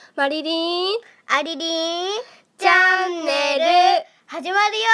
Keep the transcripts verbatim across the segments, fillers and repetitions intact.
マリリン、 アリリンチャンネル始まるよ。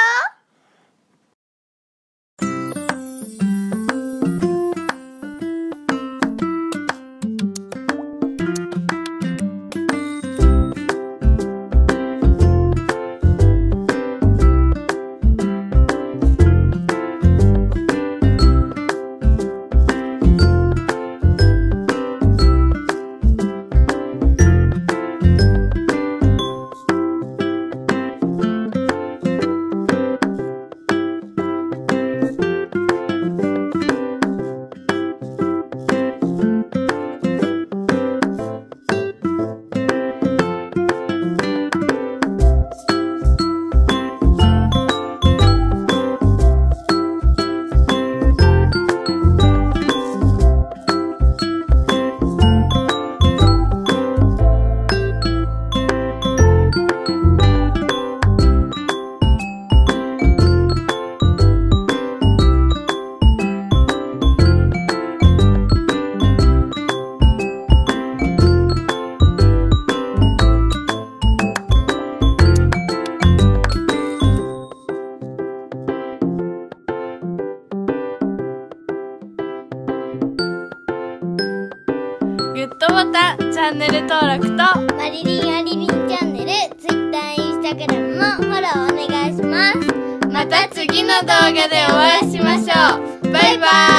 グッドボタン、チャンネル登録とマリリンアリリンチャンネル、Twitter、Instagram もフォローお願いします。 また次の動画でお会いしましょう。バイバーイ。